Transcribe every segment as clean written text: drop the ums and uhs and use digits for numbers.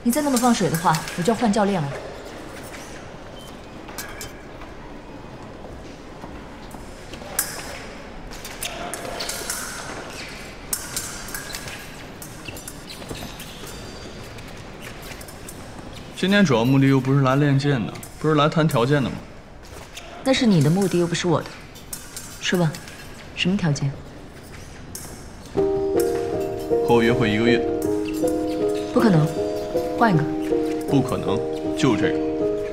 你再那么放水的话，我就要换教练了。 今天主要目的又不是来练剑的，不是来谈条件的吗？ 那是你的目的，又不是我的。说吧，什么条件？ 和我约会1个月。 不可能，换一个。 不可能，就这个。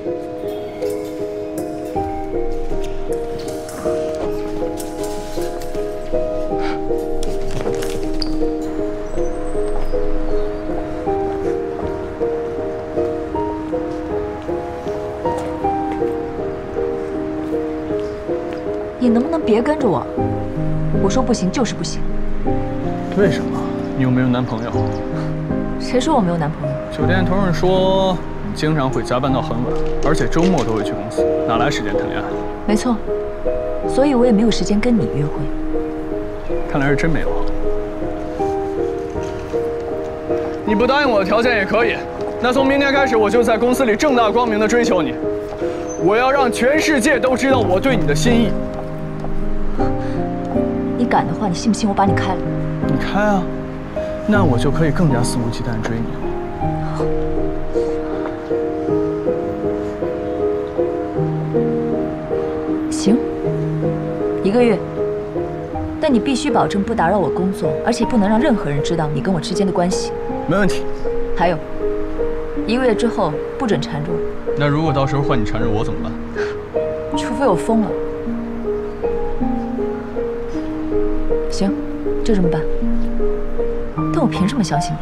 你能不能别跟着我？我说不行就是不行。 为什么？你又没有男朋友？ 谁说我没有男朋友？ 酒店同事说你经常会加班到很晚，而且周末都会去公司，哪来时间谈恋爱？ 没错，所以我也没有时间跟你约会。 看来是真没有。你不答应我的条件也可以，那从明天开始我就在公司里正大光明地追求你，我要让全世界都知道我对你的心意。 你敢的话，你信不信我把你开了？ 你开啊，那我就可以更加肆无忌惮追你了。 行，1个月，但你必须保证不打扰我工作，而且不能让任何人知道你跟我之间的关系。 没问题。 还有，1个月之后不准缠着我。 那如果到时候换你缠着我怎么办？ 除非我疯了。行，就这么办。但我凭什么相信你？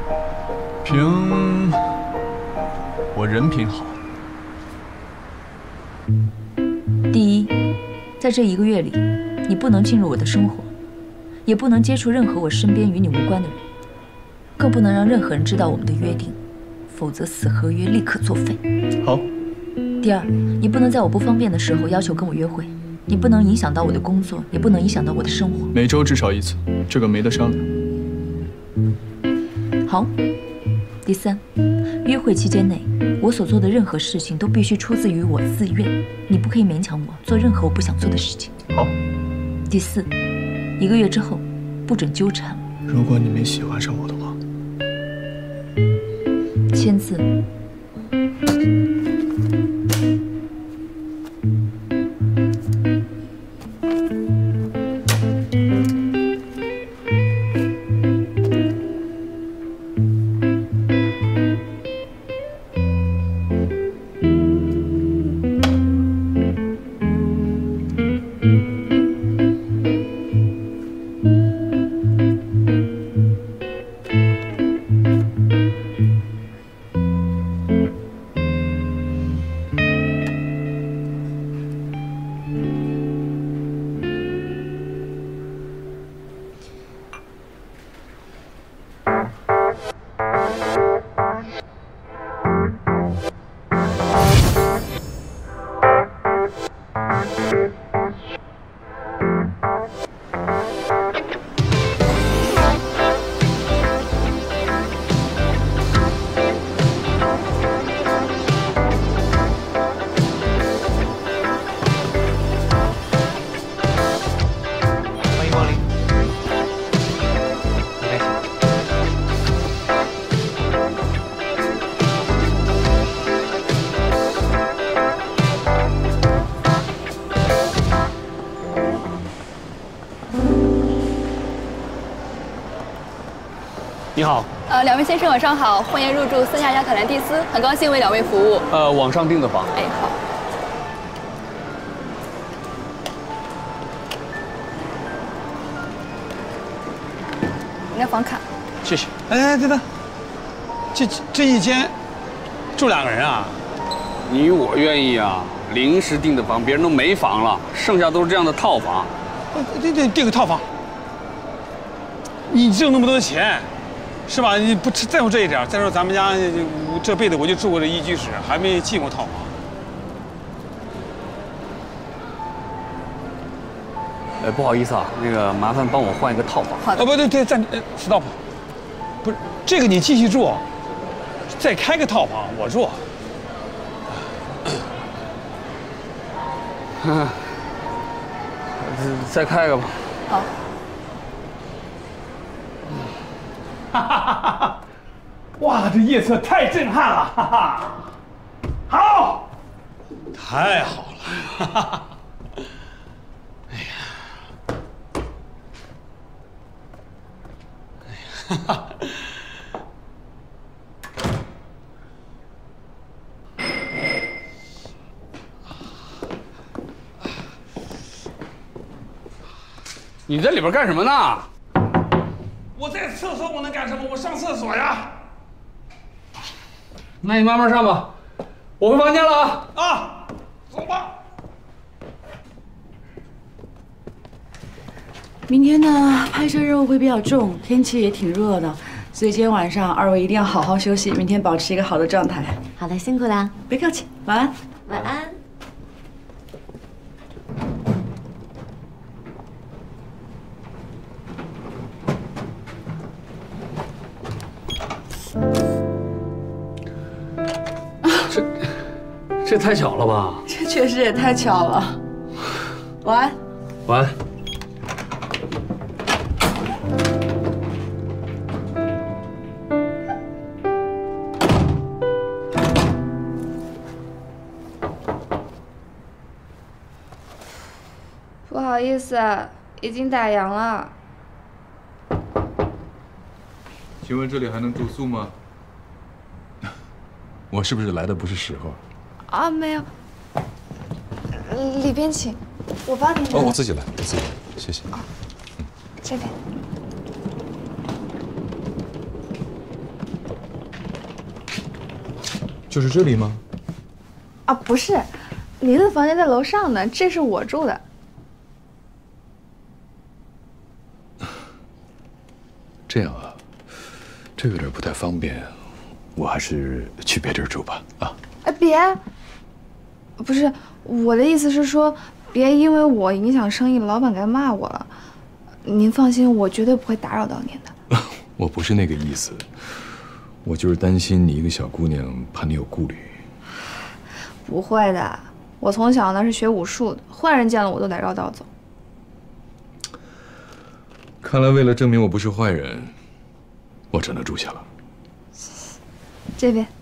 凭我人品好。 第一，在这1个月里，你不能进入我的生活，也不能接触任何我身边与你无关的人，更不能让任何人知道我们的约定，否则死合约立刻作废。 好。 第二，你不能在我不方便的时候要求跟我约会，你不能影响到我的工作，也不能影响到我的生活。 每周至少1次，这个没得商量。 好。第三，约会期间内，我所做的任何事情都必须出自于我自愿，你不可以勉强我做任何我不想做的事情。 好。 第四，1个月之后，不准纠缠我。 如果你没喜欢上我的话， 签字。 你好， 两位先生晚上好，欢迎入住森雅雅凯兰蒂斯，很高兴为2位服务。 网上订的房。 哎，好。您的房卡。 谢谢。哎，等等，这一间住2个人啊？ 你我愿意啊，临时订的房，别人都没房了，剩下都是这样的套房。 对，订个套房。你挣那么多钱，是吧？你不在乎这一点。再说咱们家这辈子我就住过这1居室，还没进过套房。 不好意思啊，那个麻烦帮我换一个套房。 好的。 不对，stop，不是这个你继续住， 再开个套房我住。 再开个吧。 好。 哈哈哈哈！哇，这夜色太震撼了！哈哈，好，太好了！哈哈。哎呀，哎呀，哈哈。 你在里边干什么呢？ 我在厕所，我能干什么？我上厕所呀。 那你慢慢上吧，我回房间了啊。 啊，走吧。 明天呢，拍摄任务会比较重，天气也挺热的，所以今天晚上二位一定要好好休息，明天保持一个好的状态。 好的，辛苦了。 别客气，晚安。 晚安。 这太巧了吧？ 这确实也太巧了。晚安。 晚安。 不好意思，已经打烊了。 请问这里还能住宿吗？我是不是来的不是时候？ 啊，没有。里边请，我帮您。 哦，我自己来，我自己来，谢谢。 哦，这边。 就是这里吗？ 啊，不是，您的房间在楼上呢，这是我住的。 这样啊，这有点不太方便，我还是去别地儿住吧。啊。 哎，别。不是，我的意思是说，别因为我影响生意，老板该骂我了。您放心，我绝对不会打扰到您的。 我不是那个意思，我就是担心你一个小姑娘，怕你有顾虑。 不会的，我从小呢是学武术的，坏人见了我都得绕道走。 看来为了证明我不是坏人，我只能住下了。 这边。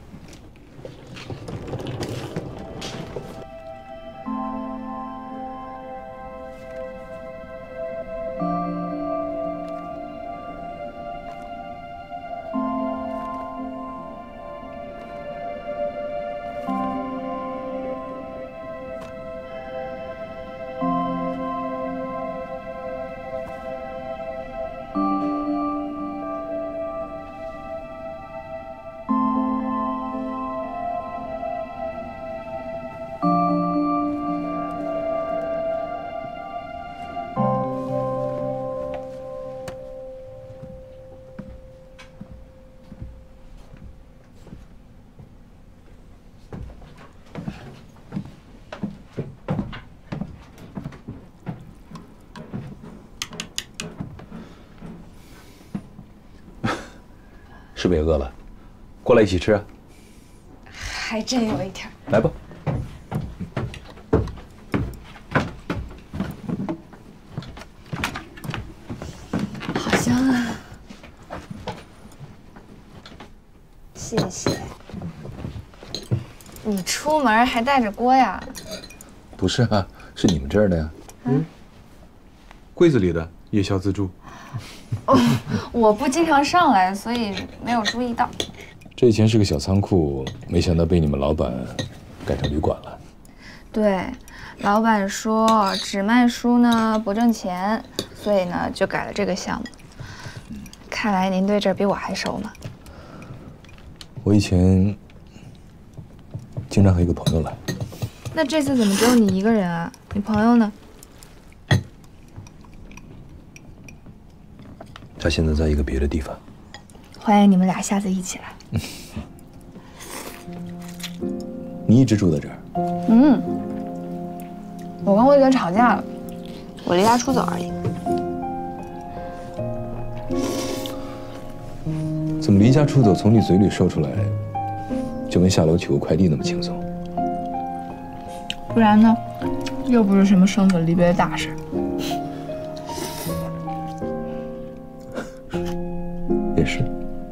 是不是也饿了？过来一起吃啊！ 还真有一点。 来吧。 好香啊！谢谢。你出门还带着锅呀？ 不是啊，是你们这儿的呀。 嗯， 柜子里的夜宵自助。 哦，我不经常上来，所以没有注意到。 这以前是个小仓库，没想到被你们老板改成旅馆了。 对，老板说只卖书呢不挣钱，所以呢就改了这个项目。看来您对这儿比我还熟呢。 我以前经常和一个朋友来。 那这次怎么只有你一个人啊？你朋友呢？ 他现在在一个别的地方。 欢迎你们俩下次一起来。 你一直住在这儿？ 嗯，我跟魏哥吵架了，我离家出走而已。 怎怎么离家出走，从你嘴里说出来，就跟下楼取个快递那么轻松？ 不然呢？又不是什么生死离别的大事。 也是。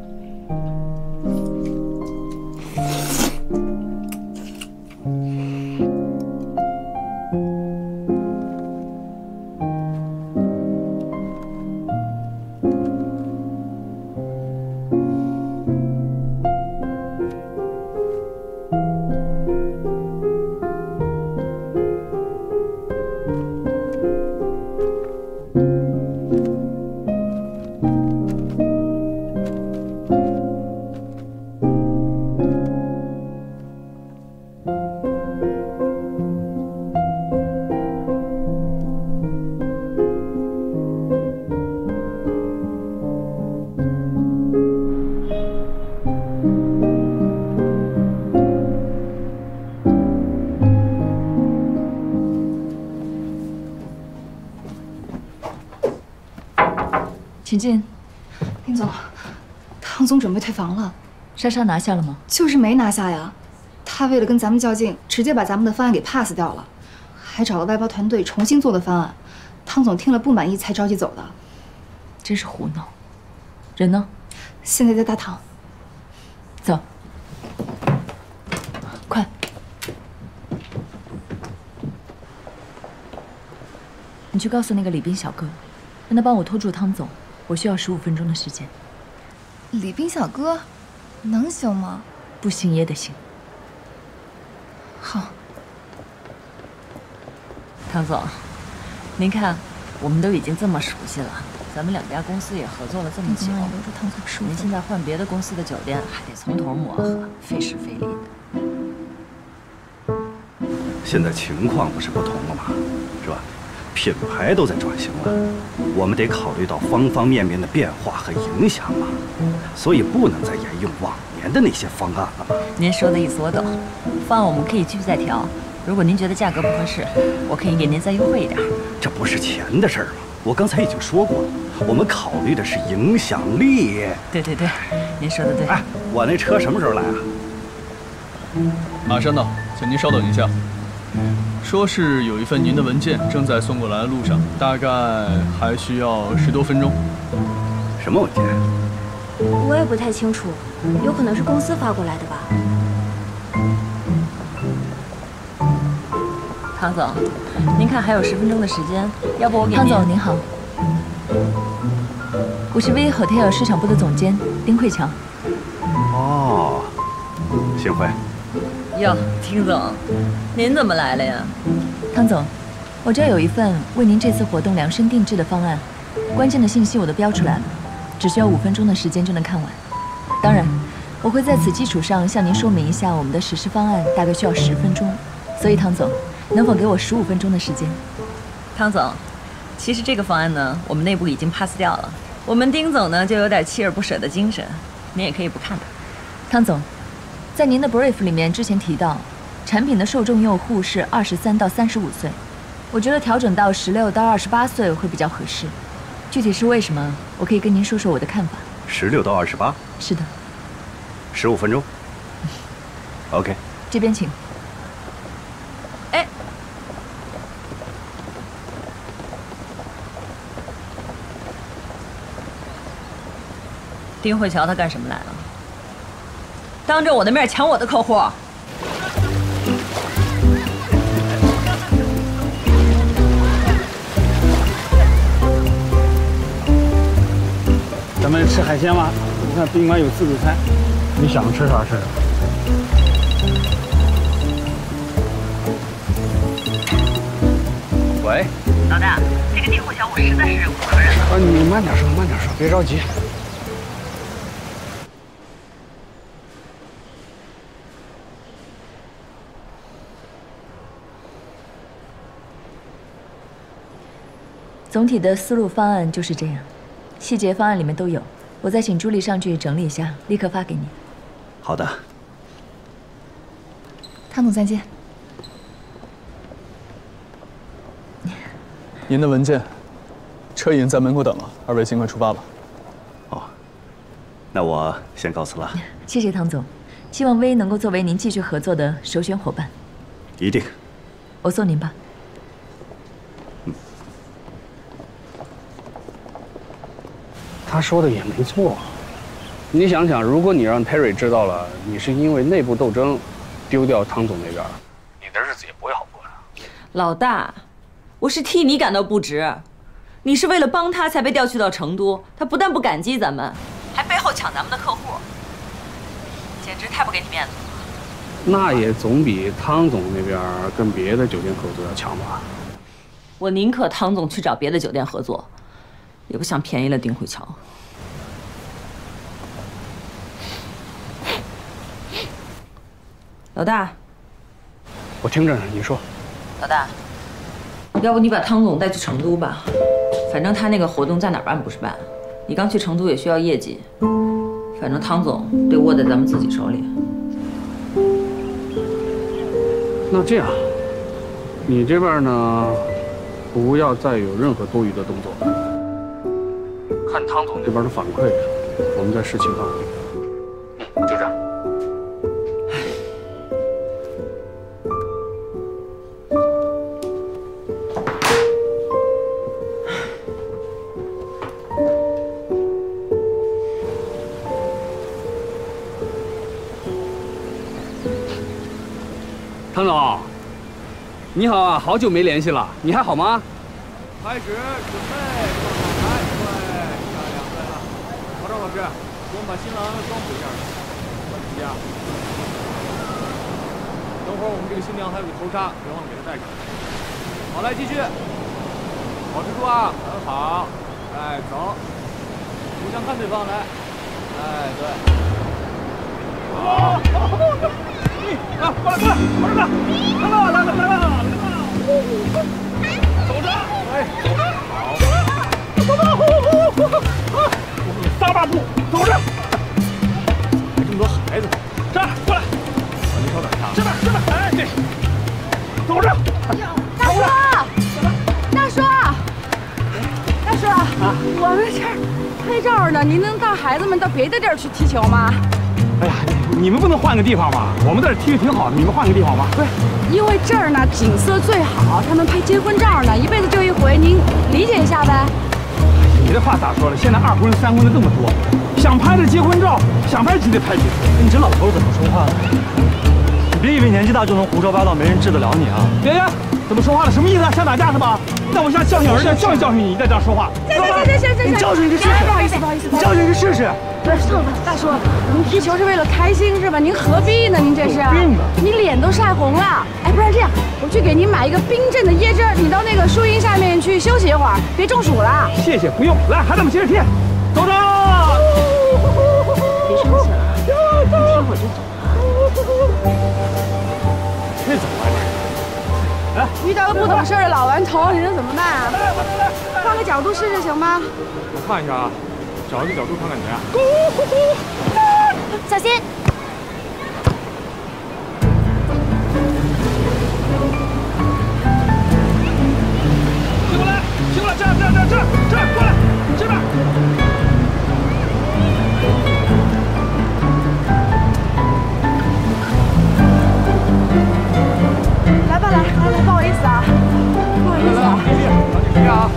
请进。 林总，汤总准备退房了。 莎莎拿下了吗？ 就是没拿下呀。他为了跟咱们较劲，直接把咱们的方案给 pass 掉了，还找了外包团队重新做的方案。汤总听了不满意才着急走的。 真是胡闹。人呢？ 现在在大堂。 走。快。你去告诉那个李斌小哥，让他帮我拖住汤总。 我需要15分钟的时间。 李斌小哥，能行吗？ 不行也得行。 好。 汤总，您看，我们都已经这么熟悉了，咱们2家公司也合作了这么久， 留住汤总15分。 您现在换别的公司的酒店，还得从头磨合，费时费力的。 现在情况不是不同了吗？是吧？ 品牌都在转型了，我们得考虑到方方面面的变化和影响嘛，所以不能再沿用往年的那些方案了嘛。 您说的意思我懂，方案我们可以继续再调。如果您觉得价格不合适，我可以给您再优惠一点。 这不是钱的事儿吗？我刚才已经说过了，我们考虑的是影响力。 对对对，您说的对。 哎，我那车什么时候来啊？ 马上到，请您稍等一下。 说是有一份您的文件正在送过来的路上，大概还需要10多分钟。 什么文件？ 我也不太清楚，有可能是公司发过来的吧。 汤总，您看还有10分钟的时间，要不我给您……汤总您好，我是 V Hotel 市场部的总监丁慧乔。 哦，幸会。 哟，丁总，您怎么来了呀？汤总，我这儿有一份为您这次活动量身定制的方案，关键的信息我都标出来了，只需要5分钟的时间就能看完。当然，我会在此基础上向您说明一下我们的实施方案大概需要10分钟，所以汤总，能否给我15分钟的时间？汤总，其实这个方案呢，我们内部已经 pass 掉了，我们丁总呢就有点锲而不舍的精神，您也可以不看它。汤总。 在您的 brief 里面之前提到，产品的受众用户是23到35岁，我觉得调整到16到28岁会比较合适。具体是为什么，我可以跟您说说我的看法。 16到28？ 是的。 15分钟。OK。 这边请。哎。丁慧乔她干什么来了？ 当着我的面抢我的客户， 咱们吃海鲜吗？你看宾馆有自助餐，你想吃啥吃啥。 喂， 老大，这个订货小我实在是忍无可忍了。 你慢点说，慢点说，别着急。 总体的思路方案就是这样，细节方案里面都有，我再请朱莉上去整理一下，立刻发给你。 好的。 汤总再见。 您的文件，车已经在门口等了，2位尽快出发吧。 哦。 那我先告辞了。 谢谢汤总，希望薇能够作为您继续合作的首选伙伴。 一定。 我送您吧。 他说的也没错。你想想，如果你让 Terry 知道了你是因为内部斗争丢掉汤总那边，你的日子也不会好过的。 老大，我是替你感到不值。你是为了帮他才被调去到成都，他不但不感激咱们，还背后抢咱们的客户，简直太不给你面子了。 那也总比汤总那边跟别的酒店合作要强吧？ 我宁可汤总去找别的酒店合作，也不想便宜了丁慧乔。老大， 我听着呢，你说。 老大，要不你把汤总带去成都吧，反正他那个活动在哪儿办不是办，你刚去成都也需要业绩，反正汤总得握在咱们自己手里。 那这样，你这边呢，不要再有任何多余的动作，看汤总这边的反馈，我们再视情况。就这样。汤总，你好啊，好久没联系了，你还好吗？ 开始准备，上台，对，漂亮，对了。曹昭老师，我们把新郎装补一下，快请假。等会儿我们这个新娘还有个头纱，别忘了给她戴上。好，来继续，保持住啊，很好。哎，走，互相看对方，来，哎，对。好。啊，过来，过来，来了，来了！走着，哎，好，走吧，撒把步，走着。这么多孩子，这儿过来，你稍等一下，这边，哎，对，走着。 大叔，大叔，我们这儿拍照呢，您能带孩子们到别的地儿去踢球吗？ 哎呀，你们不能换个地方吗？我们这儿踢得挺好的，你们换个地方吧。 不是，因为这儿呢景色最好，他们拍结婚照呢，一辈子就一回，您理解一下呗。 你这话咋说了？现在2婚3婚的这么多，想拍这结婚照，想拍就得拍几次。 你这老头怎么说话呢？你别以为年纪大就能胡说八道，没人治得了你啊！ 别，怎么说话了？什么意思啊？想打架是吧？那我像教训儿子教训教训你，再这样说话。 行， 你教训你试试。 不好意思， 你教训你试试。 不是，大叔，您踢球是为了开心是吧？您何必呢？您这是病了， 你脸都晒红了。哎，不然这样，我去给您买一个冰镇的椰汁儿，你到那个树荫下面去休息一会儿，别中暑了。 谢谢，不用。来，孩子们接着踢，走着。 别生气了，你踢会儿就走了。 这怎么玩意？ 遇到个不懂事的老顽童，你说怎么办啊？换个角度试试行吗？ 我看一下啊，找一个角度看看怎么样。 小心！ 起过来，这儿，过来，这边。 来吧，来，不好意思啊，不好意思啊。 注意啊！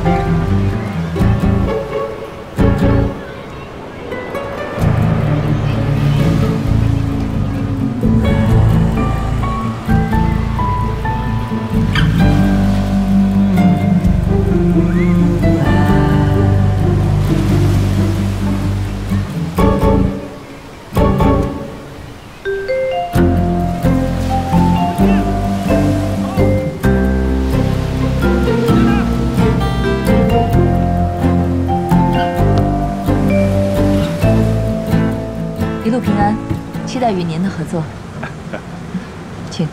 一路平安，期待与您的合作。请。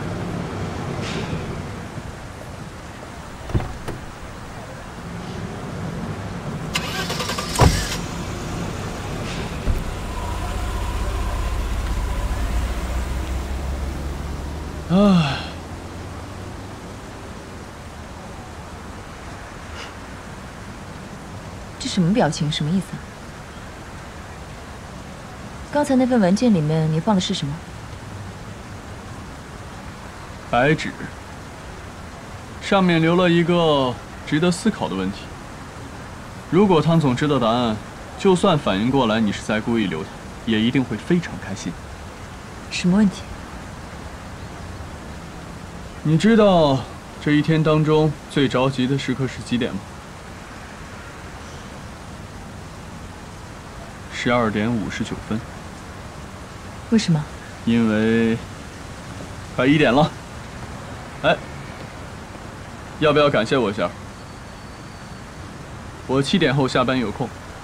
啊， 这什么表情？什么意思啊？ 刚才那份文件里面你放的是什么？ 白纸，上面留了一个值得思考的问题。如果汤总知道答案，就算反应过来你是在故意留他，也一定会非常开心。 什么问题？ 你知道这一天当中最着急的时刻是几点吗？12点59分。 为什么？ 因为快1点了。哎，要不要感谢我一下？我7点后下班有空。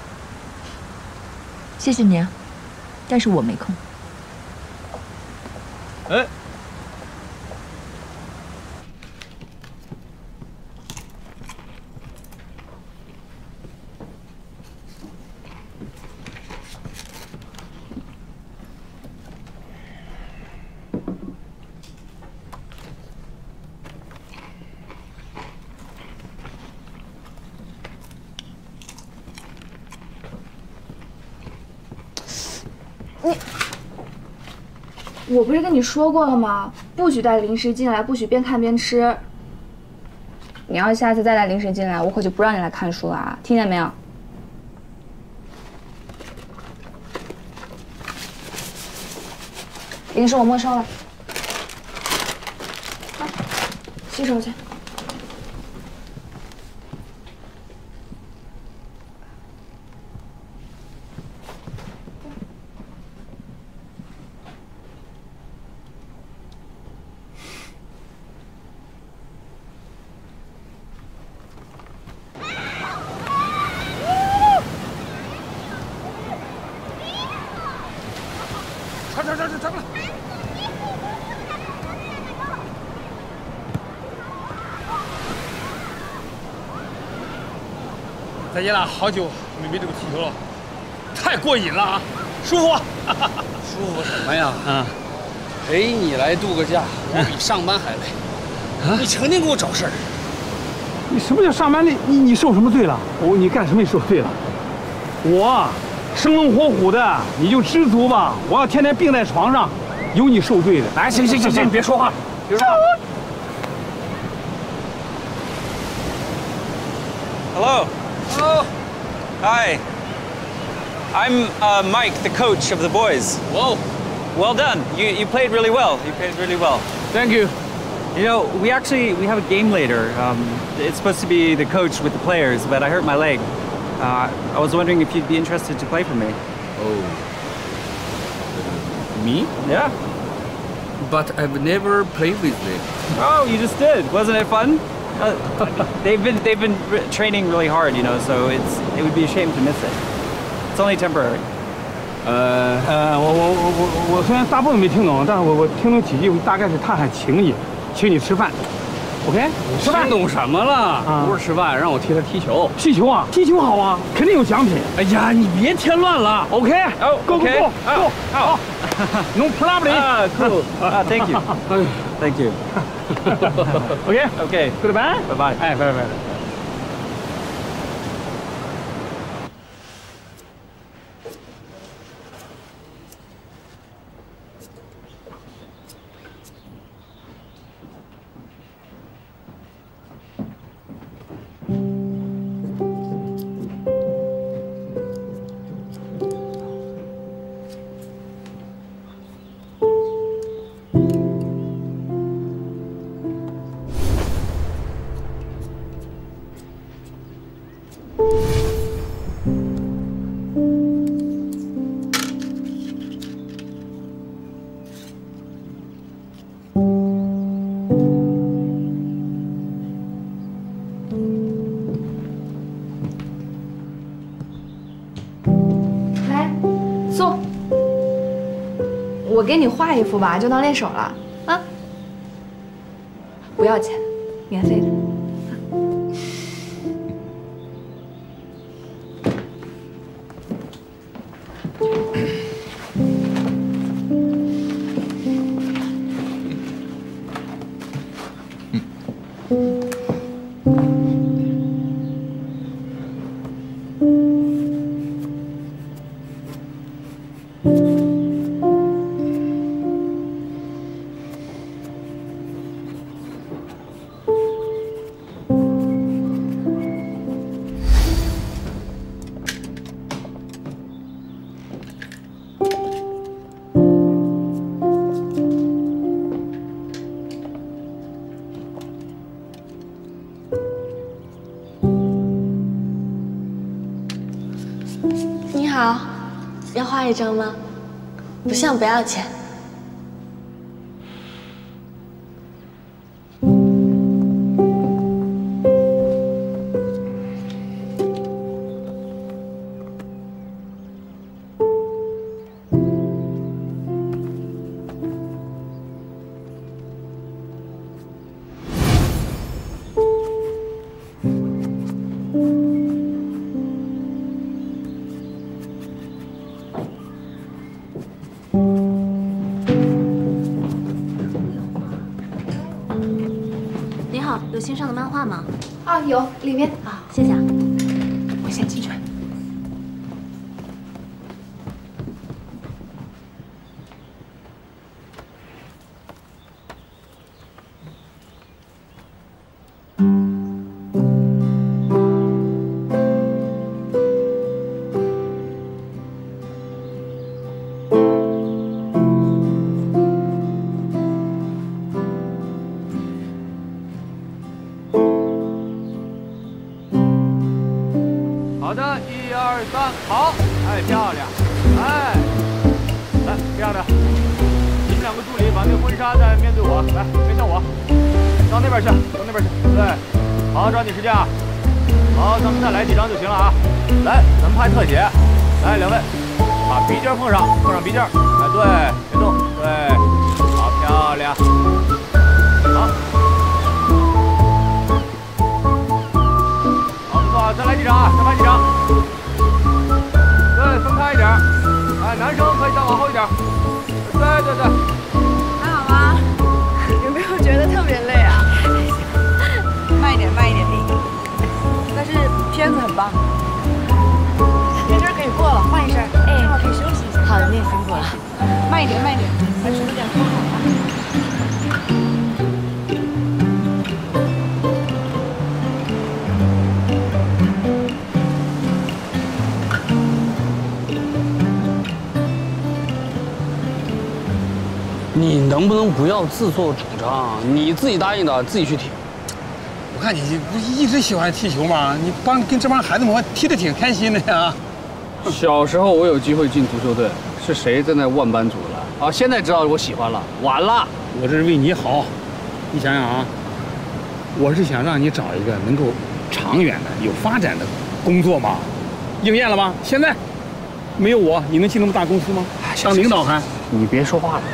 谢谢你啊，但是我没空。 哎。 我不是跟你说过了吗？不许带零食进来，不许边看边吃。你要下次再带零食进来，我可就不让你来看书了啊！听见没有？零食我没收了，来，洗手去。 传过来！再见了，好久没这个踢球了，太过瘾了啊，舒服！ 舒服什么呀？陪你来度个假，我比上班还累。你成天给我找事儿。 你什么叫上班累？你受什么罪了？你干什么你受罪了？我生龙活虎的，你就知足吧。我要天天病在床上，有你受罪的。来，行，你别说话，别说话。 Hello. Hi. I'm Mike, the coach of the boys. Whoa. Well done. You played really well. You played really well. Thank you. You know, we have a game later. It's supposed to be the coach with the players, but I hurt my leg. I was wondering if you'd be interested to play for me. Oh. Me? Yeah. But I've never played with them. Oh, you just did. Wasn't it fun? They've been training really hard, you know, so it would be a shame to miss it. It's only temporary. 我虽然大部分没听懂，但是我听懂几句，大概是他还请你吃饭 ，OK？ 吃饭懂什么了？不是吃饭，让我替他踢球。 踢球啊，踢球好啊，肯定有奖品。 哎呀，你别添乱了。 OK？ Go！ 好 ，No problem。 Cool. Thank you. Thank you. OK。Goodbye。 拜拜。 哎，拜拜。 我给你画一幅吧，就当练手了啊！不要钱，免费的。 你好，要画一张吗？不像不要钱。 你好，有新上的漫画吗？ 啊，有，里面啊，谢谢啊。 我先进去。 好的，1、2、3，好，哎，漂亮，哎，来，这样的，你们2个助理把那个婚纱再面对我，来，面向我，到那边去，到那边去，对，好，抓紧时间啊，好，咱们再来几张就行了啊，来，咱们拍特写，来，2位，把鼻尖碰上鼻尖，哎，对，别动，对，好，漂亮，好。再来几张啊！再拍几张。对，分开一点。哎，男生可以再往后一点。对对对。 还好吗？有没有觉得特别累啊？慢一点，慢一点。但是片子很棒。眼镜可以过了，换一身，正好可以休息一下。 好的，你也辛苦了。 慢一点，慢一点，还是有点风好吗？ 你能不能不要自作主张？你自己答应的，自己去踢。 我看你不一直喜欢踢球吗？你跟这帮孩子们踢得挺开心的呀。 小时候我有机会进足球队，是谁在那万般阻拦？啊，现在知道我喜欢了，晚了。 我这是为你好，你想想啊，我是想让你找一个能够长远的、有发展的工作嘛，应验了吧？现在没有我，你能进那么大公司吗？当领导还？ 你别说话了。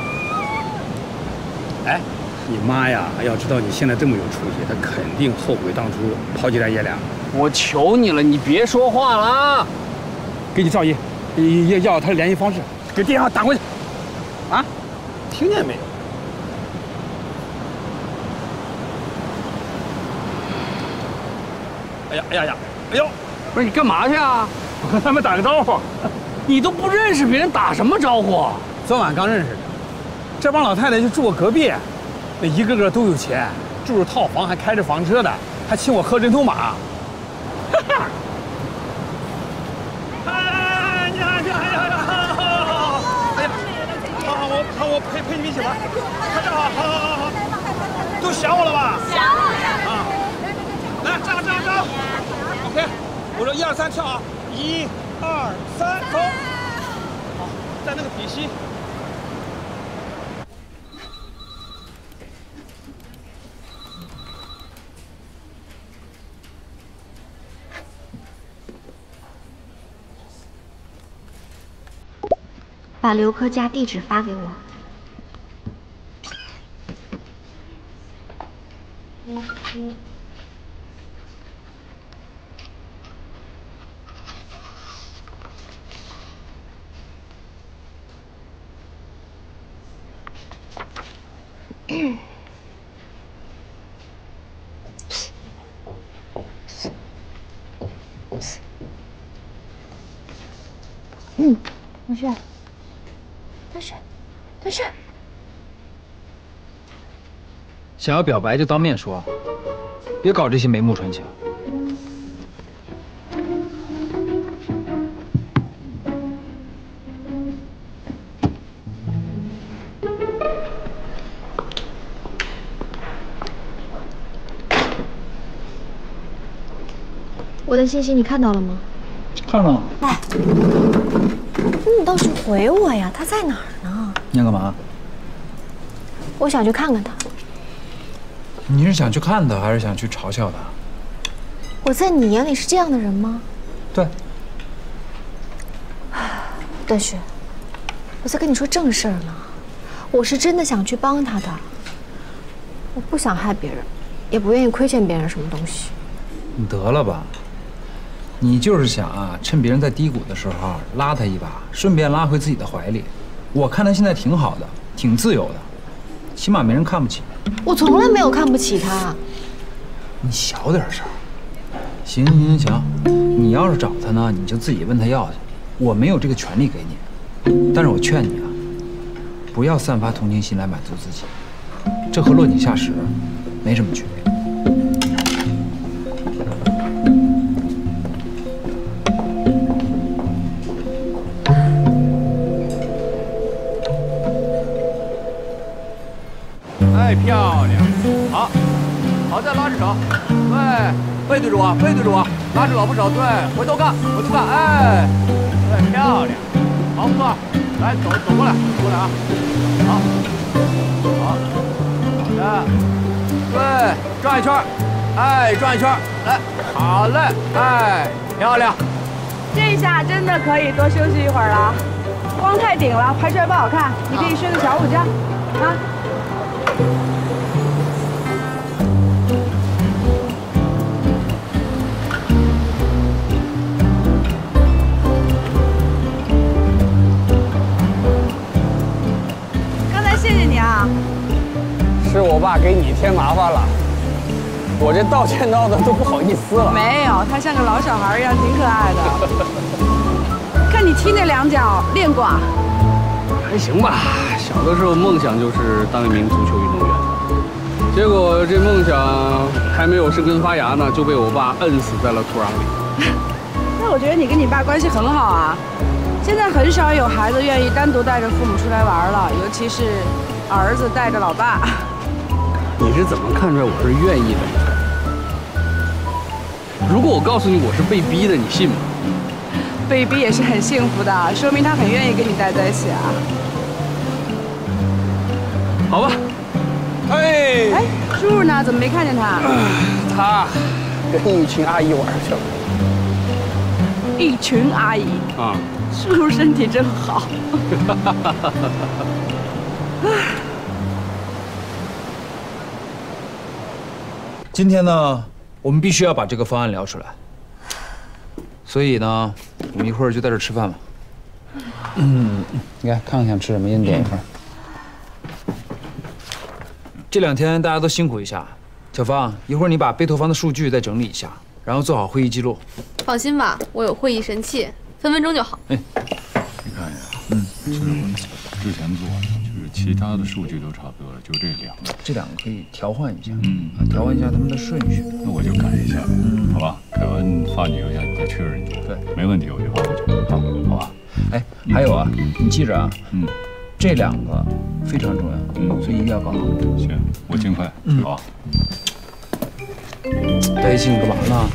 哎，你妈呀，要知道你现在这么有出息，她肯定后悔当初抛弃咱爷俩。 我求你了，你别说话了啊！ 给你赵姨，要她的联系方式，给电话打过去。啊，听见没有？哎呀哎呀呀！哎呦， 不是你干嘛去啊？ 我和他们打个招呼。 你都不认识别人，打什么招呼？ 昨晚刚认识的。这帮老太太就住我隔壁，那一个个都有钱，住着套房，还开着房车的，还请我喝人头马。哈哈！哎，你好，你好，你好！哎呀，好，我陪你们一起玩。拍照好，好，都想我了吧？想了。啊，来，站。OK， 我说1、2、3跳啊！1、2、3，走。好，在那个底溪。 把刘科家地址发给我。没事。但是， 想要表白就当面说，别搞这些眉目传情。 我的信息你看到了吗？ 看了。 哎，你倒是回我呀！他在哪儿呢？ 你要干嘛？ 我想去看看他。 你是想去看他，还是想去嘲笑他？ 我在你眼里是这样的人吗？ 对。 段旭，我在跟你说正事儿呢。我是真的想去帮他的。我不想害别人，也不愿意亏欠别人什么东西。 你得了吧，你就是想啊，趁别人在低谷的时候拉他一把，顺便拉回自己的怀里。我看他现在挺好的，挺自由的，起码没人看不起。 我从来没有看不起他。 你小点声。行行行，你要是找他呢，你就自己问他要去，我没有这个权利给你。但是我劝你啊，不要散发同情心来满足自己，这和落井下石没什么区别。 哎，漂亮，好，好，再拉着手，对，背对着我，背对着我，拉着老婆手，对，回头看，回头看，哎，对，漂亮，好，不错，来，走过来，过来啊，好，好，好的，对，转一圈，哎，转一圈，来，好嘞，哎，漂亮， 这下真的可以多休息一会儿了，光太顶了，拍出来不好看，你可以睡个小午觉，啊。刚才谢谢你啊， 是我爸给你添麻烦了，我这道歉道的都不好意思了。 没有，他像个老小孩一样，挺可爱的。看你踢那两脚，练过啊？ 还行吧，小的时候梦想就是当一名足球运动员，结果这梦想还没有生根发芽呢，就被我爸摁死在了土壤里。 那我觉得你跟你爸关系很好啊。现在很少有孩子愿意单独带着父母出来玩了，尤其是儿子带着老爸。 你是怎么看出来我是愿意的？如果我告诉你我是被逼的，你信吗？ 被逼也是很幸福的，说明他很愿意跟你待在一起啊。 好吧。哎， 叔叔呢？怎么没看见他？ 他跟一群阿姨玩去了。 一群阿姨啊！ 叔叔身体真好。 今天呢，我们必须要把这个方案聊出来。所以呢，我们一会儿就在这吃饭吧。你看，看看想吃什么，一人点一份。这2天大家都辛苦一下。小芳，一会儿你把贝托方的数据再整理一下，然后做好会议记录。 放心吧，我有会议神器，分分钟就好。 你看呀，这是我之前做的，就是其他的数据都差不多了，就这2个。 这2个可以调换一下，调换一下他们的顺序。 那我就改一下，好吧？改完发你邮件再确认一下。对，没问题，我就发过去。好吧？ 哎，还有啊，你记着啊，这2个非常重要，所以一定要搞好。 行，我尽快。好。 在一起你干嘛呢？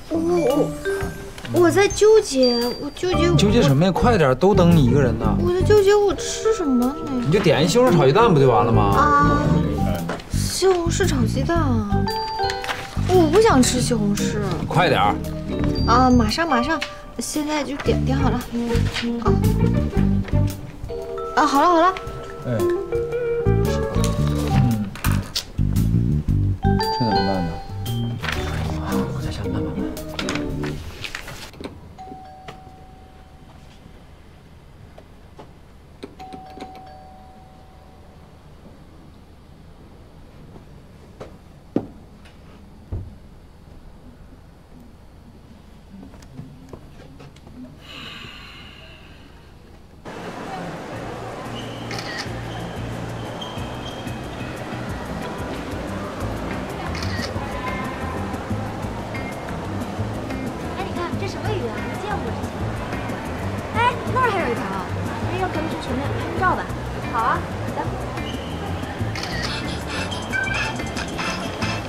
我在纠结，我纠结。 你纠结什么呀？快点，都等你一个人呢。 我在纠结我吃什么呢？ 你就点一西红柿炒鸡蛋不就完了吗？ 啊，西红柿炒鸡蛋啊！我不想吃西红柿。 你快点儿。 啊，马上，现在就点好了。好了。 哎。这怎么办呢？我在想办法。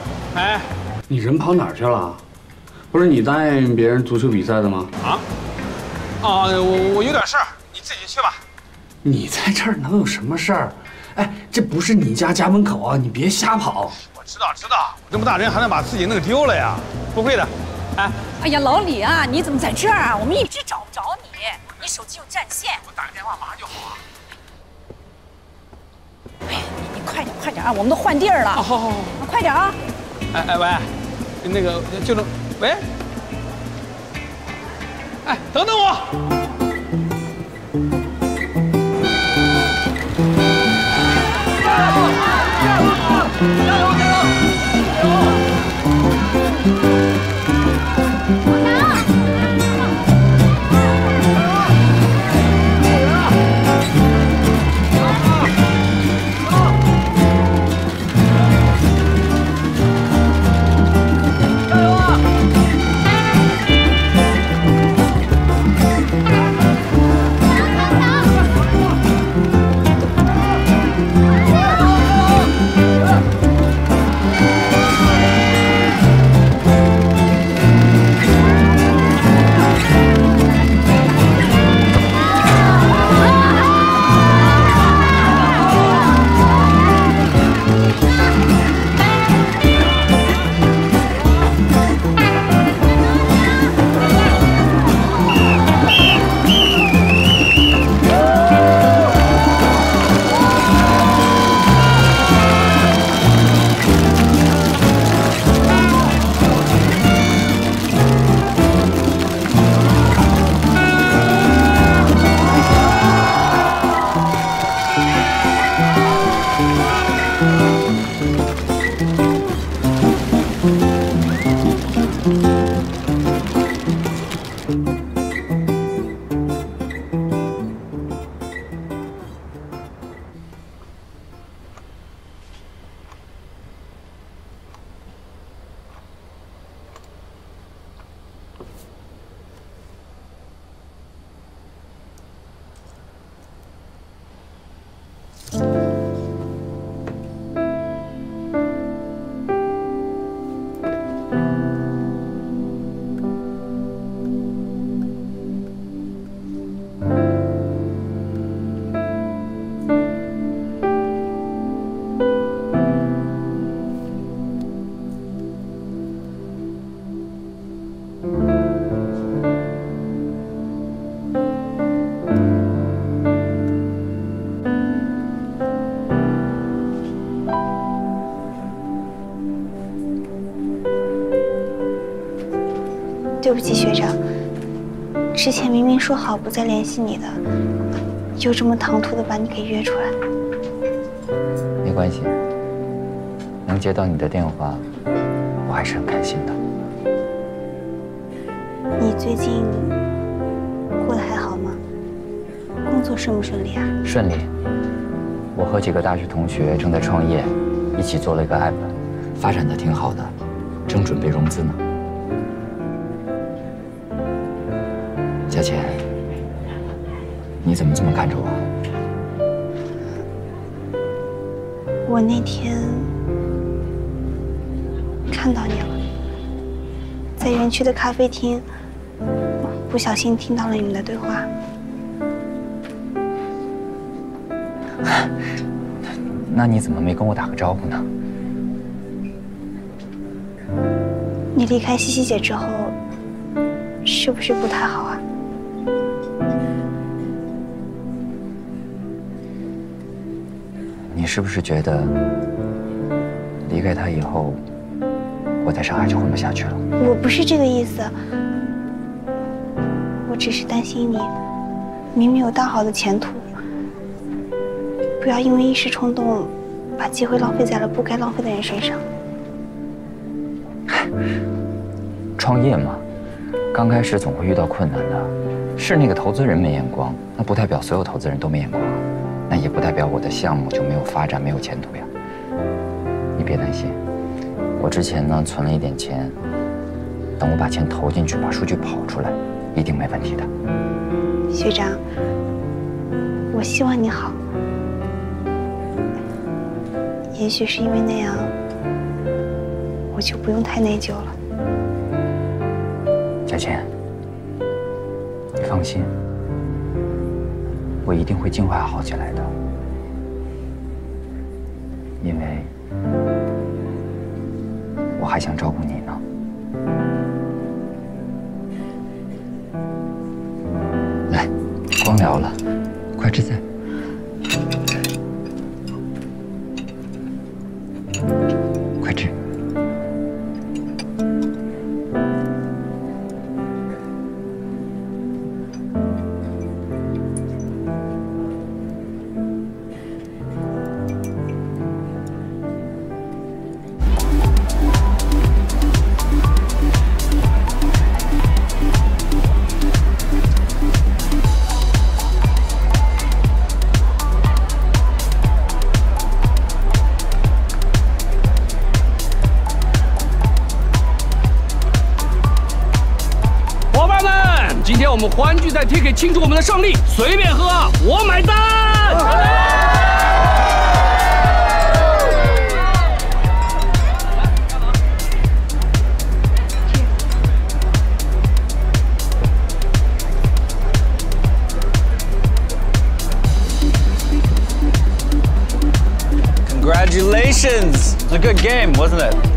你人跑哪儿去了？不是你答应别人足球比赛的吗？ 啊， 我有点事儿，你自己去吧。 你在这儿能有什么事儿？哎，这不是你家门口啊，你别瞎跑。 我知道，我这么大人还能把自己弄丢了呀？不会的。 哎呀，老李啊，你怎么在这儿啊？我们一直找不着你，你手机又占线。 我打个电话马上就好啊。 哎呀，你快点啊，我们都换地儿了。 好， 快点啊！ 哎喂，那个就是喂，哎，等等我。加油！ 对不起，学长，之前明明说好不再联系你的，就这么唐突的把你给约出来。 没关系，能接到你的电话，我还是很开心的。 你最近过得还好吗？工作顺不顺利啊？ 顺利，我和几个大学同学正在创业，一起做了一个 app， 发展的挺好的，正准备融资呢。小钱，你怎么这么看着我？ 我那天看到你了，在园区的咖啡厅，不小心听到了你们的对话。 那你怎么没跟我打个招呼呢？ 你离开西西姐之后，是不是不太好啊？ 你是不是觉得离开他以后，我在上海就混不下去了？ 我不是这个意思，我只是担心你明明有大好的前途，不要因为一时冲动，把机会浪费在了不该浪费的人身上。 创业嘛，刚开始总会遇到困难的，是那个投资人没眼光，那不代表所有投资人都没眼光。那也不代表我的项目就没有发展、没有前途呀。你别担心，我之前呢存了一点钱，等我把钱投进去，把数据跑出来，一定没问题的。 学长，我希望你好。也许是因为那样，我就不用太内疚了。 小钱， 放心，我一定会尽快好起来的，因为我还想照顾你呢。来，光聊了，快吃菜。快吃。 今天我们欢聚在 TK 庆祝我们的胜利，随便喝，我买单。 Congratulations! It's a good game, wasn't it?